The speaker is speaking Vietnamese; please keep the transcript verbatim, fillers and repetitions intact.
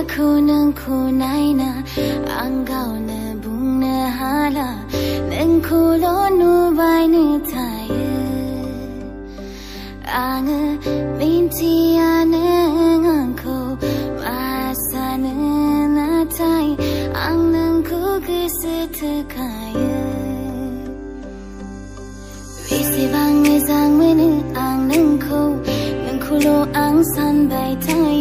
khu nâng khu này na ang gạo na bung na hala nâng khu lo nu vai nu thay ang min ti an ngang khu ma sa na thay ang nâng khu cứ sự thực khai vì sẽ vang nghe giang mới nữ ang nâng khu nâng khu lo ang san bay thay